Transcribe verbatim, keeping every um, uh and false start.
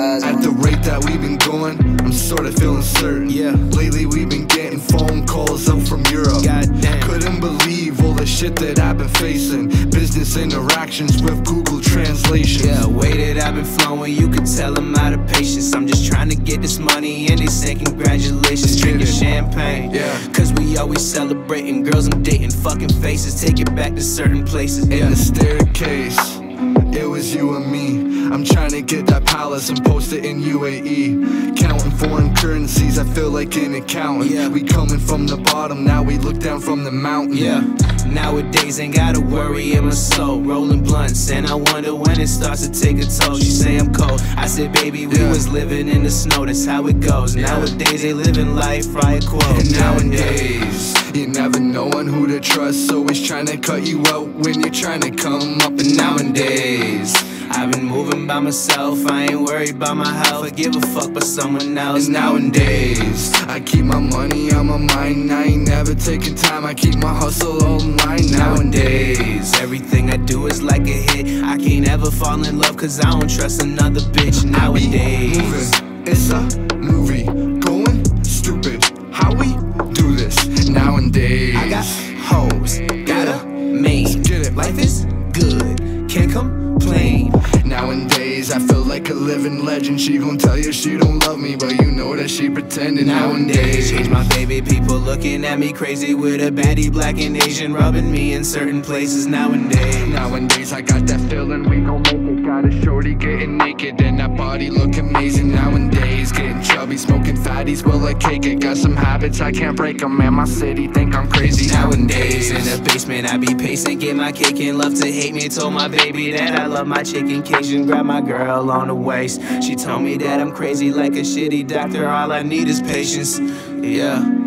eyes. At the rate that we've been going, I'm sorta feeling certain. Yeah. Lately we've been getting phone calls out from Europe. Goddamn. Couldn't believe all the shit that I've been facing. Business interactions with Google Translation. Yeah, way that I've been flowing, you can tell I'm out of patience. I'm just trying to get this money and they say congratulations. Drinking champagne, yeah. Cause we always celebrating. Girls I'm dating, fucking faces, take it back to certain places. Yeah. In the staircase, it was you and me. I'm trying to get that palace and post it in U A E. Counting foreign currencies, I feel like an accountant. Yeah. We coming from the bottom, now we look down from the mountain. Yeah. Nowadays ain't gotta worry in my soul. Rolling blunts and I wonder when it starts to take a toll. She say I'm cold, I said baby we yeah. was living in the snow. That's how it goes. Yeah. Nowadays they living life right quote. And nowadays you never knowing who to trust, always trying to cut you out when you're trying to come up. And nowadays I've been moving by myself, I ain't worried about my health. I give a fuck about someone else. And nowadays I keep my money on my mind, I ain't never taking time, I keep my hustle all in line. Nowadays everything I do is like a hit. I can't ever fall in love cause I don't trust another bitch. Nowadays I be moving, it's a movie, going stupid, how we do this. Nowadays I got hoes, got a maid, get it. Life is good, can't complain. Nowadays I feel like a living legend. She gon' tell you she don't love me, but you know that she pretending. Nowadays change my baby, people looking at me crazy with a baddie, black and Asian, rubbing me in certain places. Nowadays Nowadays I got that feeling we gon' make it. Got a shorty getting naked and that body look amazing. Nowadays getting chubby, smoking fatties, will I cake it? Got some habits, I can't break them, man, my city think I'm crazy. Nowadays in the basement I be pacing, get my cake and love to hate me. Told my baby that I love my chicken Cajun, grab my girl on the waist. She told me that I'm crazy like a shitty doctor, all I need is patience. Yeah.